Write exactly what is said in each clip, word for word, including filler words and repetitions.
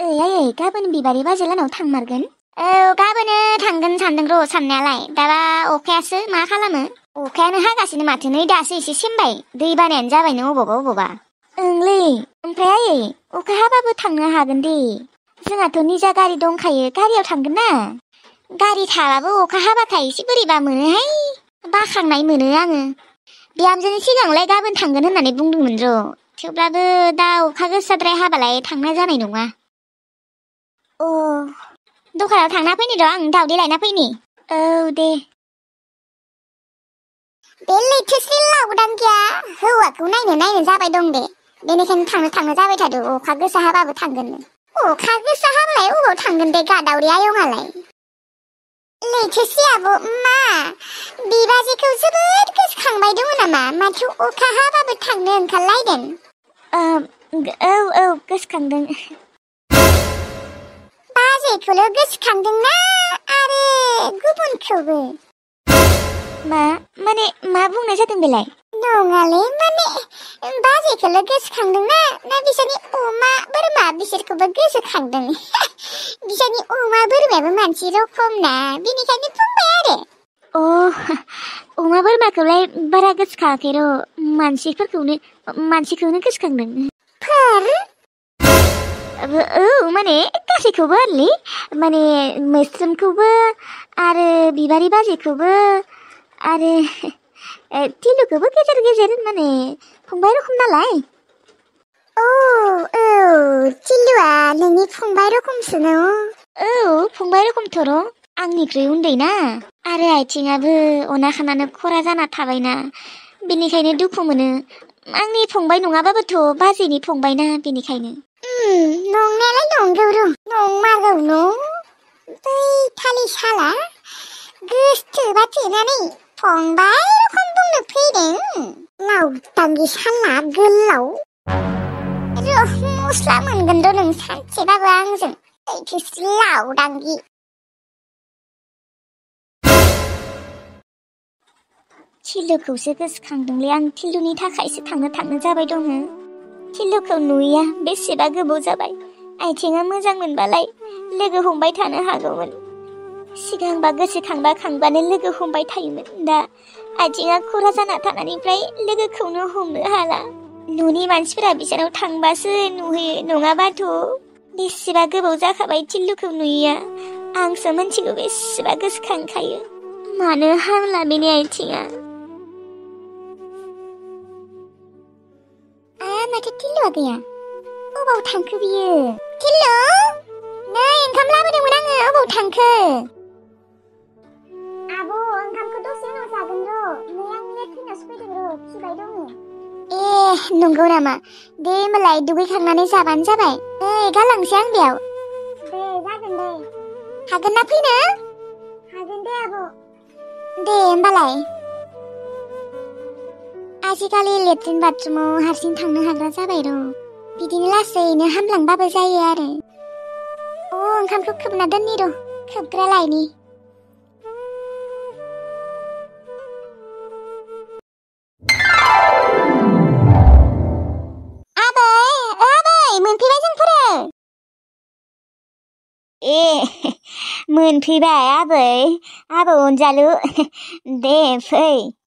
ओइ आयै गाबोन बिबारि बाजै लाहानाव थांमारगोन? औ गाबोनो थांगोन सानदों र' साननायालाय दाबा अखायासो मा खालामो। अखायानो हागासिनो माथो नै दासो एसे सेमबाय दै बानायानो जाबायनो अबावबा अबावबा। ओंलै ओमफ्राय आयै अखा हाबाबो थांनो हागोन दे जोंहाथ' निजा गारि दंखायो गारियाव थांगोन ना। गारि थाबाबो अखा हाबाथाय एसे बोरैबा मोनोहाय बाखांनाय मोनो आङो। बिहामजोनि सिगाङावलाय गाबोन थांगोन होननानै बुंदोंमोन र' थेवब्लाबो दा अखा गोसाद्राय हाबालाय थांनाय जानाय नङा। अ दखानाव थांना फैनि र' आं दावदै लायना फैनि। औ दे। बे लैथोस्रि लावदांगिया हौवाखौ नायनो नायनो जाबाय दं दे बेनिखायनो थांनो थांनो जाबाय थादो अखा गोसा हाबाबो थांगोन। अखा गोसा हाबालाय अबाव थांगोन दे गादावरि आयंआलाय। लैथोस्रियाबो मा बिबाजैखौ जोबोद गोसोखांबाय दङ नामा माथो अखा हाबाबो थांनो ओंखारलायदों। औ औ गोसोखांदों। बाजैखौल' गोसोखांदोंना आरो गुबुनखौबो? मा माने मा बुंनाय जादों बेलाय? नङालै माने बाजैखौल' गोसोखांदोंना ना बिसोरनि अमा बोरमा बिसोरखौबो गोसोखांदों? बिसोरनि अमा बोरमायाबो मानसि रखम ना बेनिखायनो बुंबाय आरो। अ अमा बोरमाखौलाय बारा गोसोखाङाखै र' मानसिफोरखौनो मानसिखौनो गोसोखांदों। फोर औ माने गासैखौबो आरोलै माने मोस्रोमखौबो आरो बिबारि बाजैखौबो आरो टिलुखौबो गेजेर गेजेर माने फंबाय रखम नालाय। औ औ टिलुआ नोंनि फंबाय रखमसो न? औ फंबाय रखमथ' र' आंनिख्रुइ उन्दैना आरो आथिङाबो अना खानानो खरा जाना थाबायना बेनिखायनो दुखु मोनो। आंनि फंबाय नङाबाबोथ' बाजैनि फंबायना बेनिखायनो। नंनायालाय नंगौ र' नंमारगौ न'। बै थालिसाला गोसथोबा थेनानै फंबाय रखम बुंनो फैदों लावदांगि साला गोलाव। र' मस्ला मोनगोन र' नों सानसेबाबो आंजों लैथोस्रि लावदांगि। टिलुखौसो गोसोखांदोंलै आं टिलुनि थाखायसो थांनो थांनो जाबाय दङ। टिलुखौ नुयैया बेसेबा गोबाव जाबाय। आथिङा मोजां मोनबालाय लोगो हमबाय थानो हागौमोन। सिगांबा गोसोखांबा खांबानो लोगो हमबाय थायोमोन दा आथिङा खरा जाना थानायनिफ्राय लोगोखौनो हमनो हाला। न'नि मानसिफोरा बिसोराव थांबासो नुहैयो नङाबाथ' बेसेबा गोबाव जाखाबाय टिलुखौ नुयैया। आंसो मिथिगौ बेसेबा गोसोखांखायो मानो हामला बेनि आथिङा। माथो टिलुआ गैया अबाव थांखो बियो? टिलु नै ओंखाम लाबोदोंमोन आङो अबाव थांखो? आब' ओंखामखौ दसे उनाव जागोन र' नै आं लेट्रिनावसो फैदों र' खिबाय दङ। ए नंगौ नामा दे होमबालाय दुगैखांनानै जाबानो जाबाय। नै गालांसै आं बेयाव। दे जागोन दे। हागोन ना फैनो? हागोन दे आब'। दे होमबालाय। आजिखालि लेट्रिन बाथरुमाव हारसिं थांनो हाग्रा जाबाय र' बिदिनो लासैनो हामलांबाबो जायो आरो। अ ओंखामखौ खोबना दोननि र' खोबग्रा लायनि। आबै आबै मोनफैबाय जोंफोरो। ए मोनफैबाय आबै आबै अनजालु दे फै।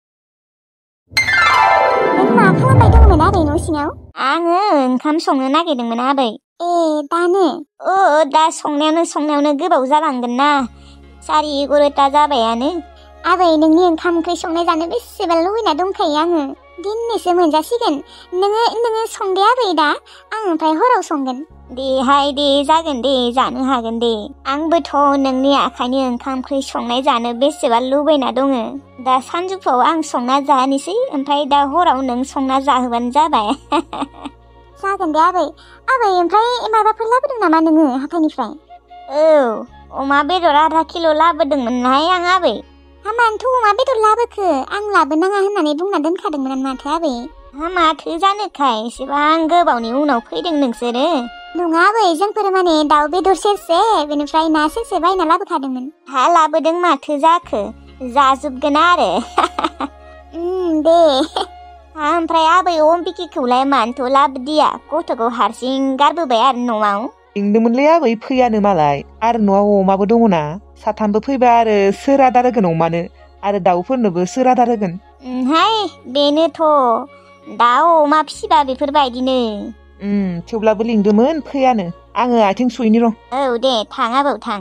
नों मा खालामबाय दंमोन आबै न' सिङाव? आङो ओंखाम संनो नागिरदोंमोन आबै। ए दानो? अ दा संनायावनो संनायावनो गोबाव जालांगोन ना सारि एगार'था जाबायानो। आबै नोंनि ओंखाम ओंख्रि संनाय जानो बेसेबा लुबैना दंखायो आङो दिनैसो मोनजासिगोन। नोङो नोङो संदे आबै दा आं ओमफ्राय हराव संगोन। देहाय दे जागोन दे जानो हागोन दे। आंबोथ' नोंनि आखाइनि ओंखाम ओंख्रि संनाय जानो बेसेबा लुबैना दङ। दा सानजौफुआव आं संना जाहोनोसै ओमफ्राय दा हराव नों संना जाहोबानो जाबाय। जागोन दे आबै। आबै ओमफ्राय माबाफोर लाबोदों नामा नोङो हाथाइनिफ्राय? औ अमा बेदर आधा किल' लाबोदोंमोनहाय आं आबै। हा मानोथ' अमा बेदर लाबोखो आं लाबोनाङा होननानै बुंना दोनखादोंमोन माथो आबै। हा माथो जानोखाय एसेबां गोबावनि उनाव फैदों नोंसोरो? नङा आबै जोंफोर माने दाउ बेदर सेरसे बेनिफ्राय ना सेरसे बायना लाबोखादोंमोन। हा लाबोदों माथो जाखो जाजोबगोन आरो। दे। हा ओमफ्राय आबै अम्बिकिखौलाय मानोथ' लाबोदिया गथ'खौ हारसिं गारबोबाय आरो न'आव? लिंदोंमोनलै आबै फैयानो मालाय आरो न'आव अमाबो दङना साथामबो फैबा आरो सोर आदार होगोन अमानो आरो दाउफोरनोबो सोर आदार होगोन हाय बेनोथ' दाउ अमा फिसिबा बेफोरबायदिनो उम थेवब्लाबो लिंदोंमोन फैयानो आङो आथिं सुहैनि र' औ दे थां आबौ थां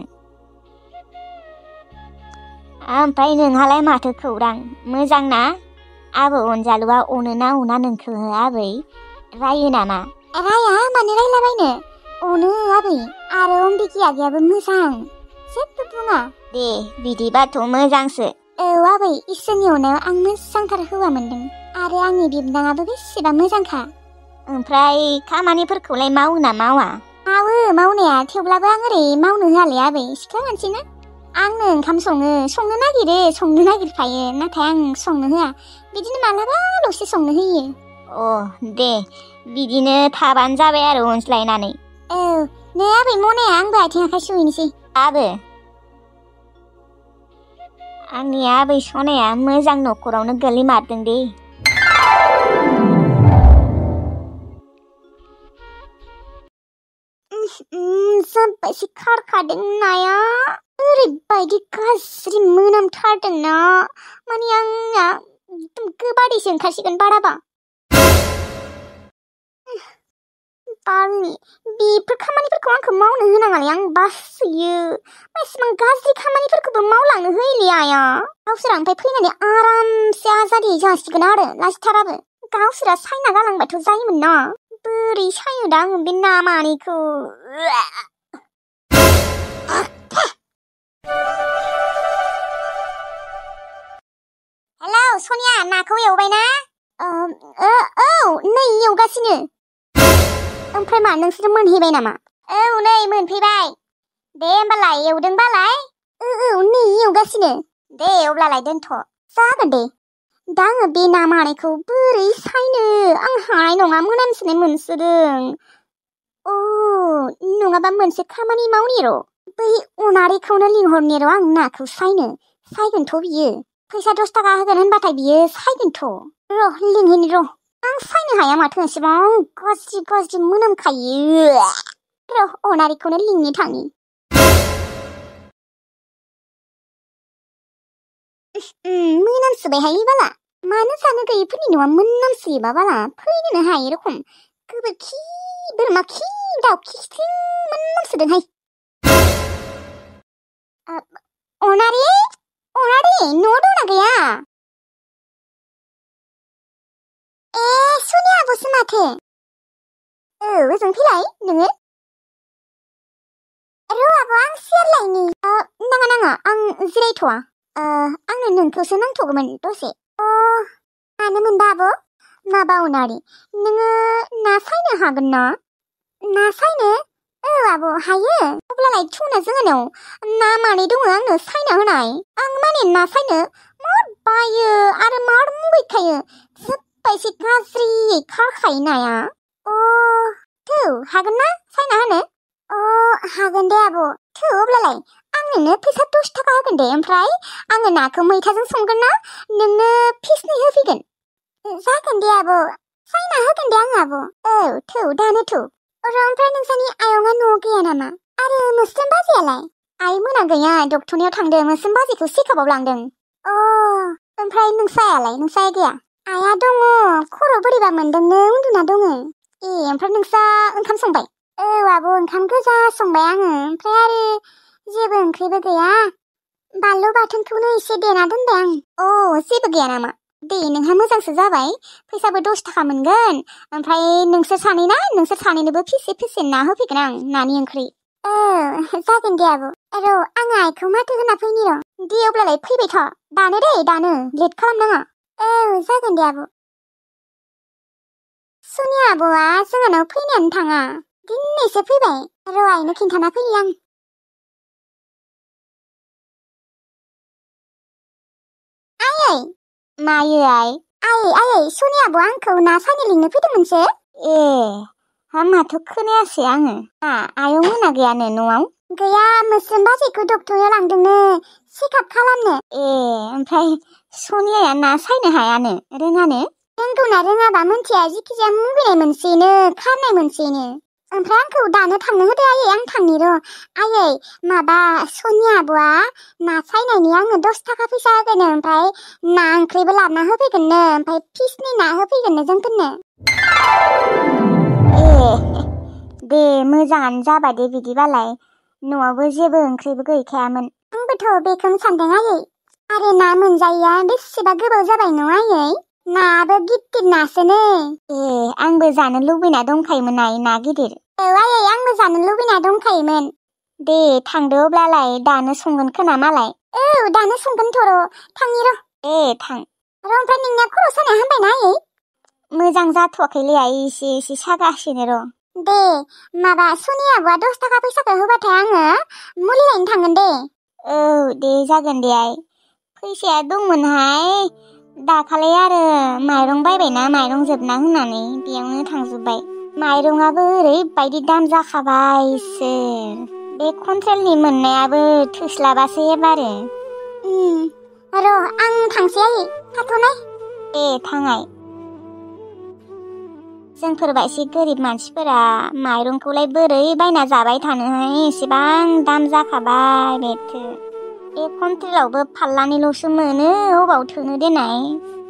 ओमफ्राय नोंहालाय माथो खौरां मोजां ना आबौ अनजालुआ अनो ना अना नोंखौ आबै रायो नामा राया मानो रायलाबायनो अनो आबै आरो अम्बिकी आगैयाबो मोजां जेबो बुङा दे बिदिबाथ' मोजांसो औ आबै इसोरनि अननायाव आं मोजांथार हौवा मोनदों आरो आंनि बिबोनाङाबो बेसेबा मोजांखा ओमफ्राय खामानिफोरखौलाय मावो ना मावा मावो मावनाया थेवब्लाबो आं ओरै मावनो होआलै आबै सिख्ला मानसिना आंनो ओंखाम सङो संनो नागिरो संनो नागिरखायो नाथाय आं संनो होआ बिदिनो मालाबाल'सो संनो होयो अ दे बिदिनो थाबानो जाबाय आरो अनज्लायनानै औ नै आबै मनाया आंबो आथिं आखाइ सुहैनोसै आबो आंनि आबै सनाया मोजां न'खरावनो गोलैमारदों दे जाबायसो खारखादों नाया ओरैबायदि गाज्रि मोनामथारदोंना माने आंना एकदम गोबादैसो ओंखारसिगोन बाराबा बालनि बेफोर खामानिफोरखौ आंखौ मावनो होनाङालै आं बासोयो एसेबां गाज्रि खामानिफोरखौबो मावलांनो होयोलै आया गावसोरा ओमफ्राय फैनानै आरामसे आजादि जासिगोन आरो लाजिथाराबो गावसोरा सायना गालांबाथ' जायोमोन ना बोरै सायनो दा आङो बे ना मानैखौ हेलौ सनिया नाखौ एवबायना औ नै एवगासिनो ओमफ्राय मा नोंसोर मोनहैबाय नामा औ नै मोनफैबाय दे होमबालाय एवदोंबालाय औ औ नै एवगासिनो दे अब्लालाय दोनथ' जागोन दे दा आङो बे ना मानैखौ बोरै सायनो आं हानाय नङा मोनामसोनाय मोनसोदों अ नङाबा मोनसे खामानि मावनि र' बै अनारिखौनो लिंहरनि र' आं नाखौ सायनो सायगोनथ' बियो फैसा दस थाखा होगोन होनबाथाय बियो सायगोनथ' र' लिंहैनि र' आं सायनो हाया माथो एसेबां गाज्रि गाज्रि मोनामखायो र' अनारिखौनो लिंनो थाङि मोनामसोबायहाय बाला मानो जानो गैयिफोरनि न'आ मोनामसोयोबा बाला फैनोनो हायै रखम गोबोरखि बोरमा खि दाउ खि मोनामसोदोंहाय अनारि अनारि न'आव दंना गैया ए सनिया आब'सो माथो औ ओजों फैलाय नोङो र' आब' आं सियार लायनि नाङा नाङा आं जिरायथ'वा आंनो नोंखौसो नांथ'गौमोन दसे अ मानोमोनबा आब' माबा अनारि नोङो ना सायनो हागोन ना ना सायनो औ आब' हायो अब्लालाय थुना जोंहानाव ना मानै दङ आंनो सायना होनाय आं माने ना सायनो मार बायो आरो मार मुगैखायो जोब्बायसो गाज्रि खारखायो नाया अ थौ हागोन ना सायना होनो अ हागोन दे आब' थौ अब्लालाय आं नोंनो फैसा दस थाखा होगोन दे ओमफ्राय आङो नाखौ मैथाजों संगोन ना नोंनो फिसनै होफैगोन जागोन दे आब' सायना होगोन दे आं आब' औ थौ दानो थौ र' ओमफ्राय नोंसानि आयंआ न'आव गैया नामा आरो मोस्रोम बाजैयालाय आइ मोना गैया डक्टरनियाव थांदों मोस्रोम बाजैखौ चेकआपआव लांदों अ ओमफ्राय नोंसायालाय नोंसा गैया आइया दङ खर' बोरैबा मोनदोंनो उन्दुना दङ ए ओमफ्राय नोंसा ओंखाम संबाय औ आब' ओंखाम गोजा संबाय आङो ओमफ्राय आरो जेबो ओंख्रिबो गैया बानलु बाथोनखौनो एसे देना दोनबाय आं अ जेबो गैया नामा दे नोंहा मोजांसो जाबाय फैसाबो दस थाखा मोनगोन ओमफ्राय नोंसोर सानै ना नोंसोर सानैनोबो फिसे फिसे ना होफैगोन आं नानि ओंख्रि औ जागोन दे आब' र' आं आइखौ माथो होना फैनि र' दे अब्लालाय फैबाय था दानो दे दानो लेट खालामनाङा औ जागोन दे आब' सनिया आब'आ जोंहानाव फैनायानो थाङा दिनैसो फैबाय र' आइनो खिन्थाना फैनि आं आयै मायो आइ आयै आयै सनिया आब'आ आंखौ ना सायनो लिंनो फैदोंमोनसो ए हामाथ' खोनायासै आङो मा आयं मोना गैयानो न'आव गैया मोस्रोम बाजैखौ डक्टरनियाव लांदोंनो चेकआप खालामनो ए ओमफ्राय सनियाया ना सायनो हायानो रोङानो रोंगौना रोङाबा मोनथिया जिखिजाया मुगैनाय मोनसेनो खारनाय मोनसेनो ओमफ्राय आंखौ दानो थांनो होदो आयै आं थांनि र' आयै माबा सनिया आब'आ ना सायनायनि आंनो दस थाखा फैसा होगोन ओमफ्राय ना ओंख्रिबो लाबोना होफैगोननो ओमफ्राय फिसनि ना होफैगोननो जोंफोरनो ए दे मोजाङानो जाबाय दे बिदिबालाय न'आवबो जेबो ओंख्रिबो गैखायामोन आंबोथ' बेखौनो सानदों आयै आरो ना मोनजायैया बेसेबा गोबाव जाबाय न' आयै नाबो गिदिर नासोनो ए आंबो जानो लुबैना दंखायोमोन आयै ना गिदिर औ आयै आंबो जानो लुबैना दंखायोमोन दे थांदो अब्लालाय दानो संगोन खोना मालाय औ दानो संगोनथ' र' थांनि र' ए थां र' ओमफ्राय नोंनिया खर' सानाया हामबायना आयै मोजां जाथ'वाखैलै आयै एसे एसे सागासिनो र' दे माबा सनि आब'आ दस थाखा फैसाखौ होबाथाय आङो मुलि लायनो थांगोन दे औ दे जागोन दे आइ फैसाया दंमोनहाय दाखालि आरो माइरं बायबायना माइरं जोबना होननानै बेयावनो थांजोब्बाय माइरंआबो ओरैबायदि दाम जाखाबायसो बे कन्ट्रेलनि मोननायाबो थोस्लाबासो एबारो र' आं थांसै आयै थाथ'नाय ए थाङाय जोंफोरबायसि गोरिब मानसिफोरा माइरंखौलाय बोरै बायना जाबाय थानोहाय एसेबां दाम जाखाबाय बेथो बे कन्ट्रेलावबो फाल्लानैल'सो मोनो अबाव थोनो देनाय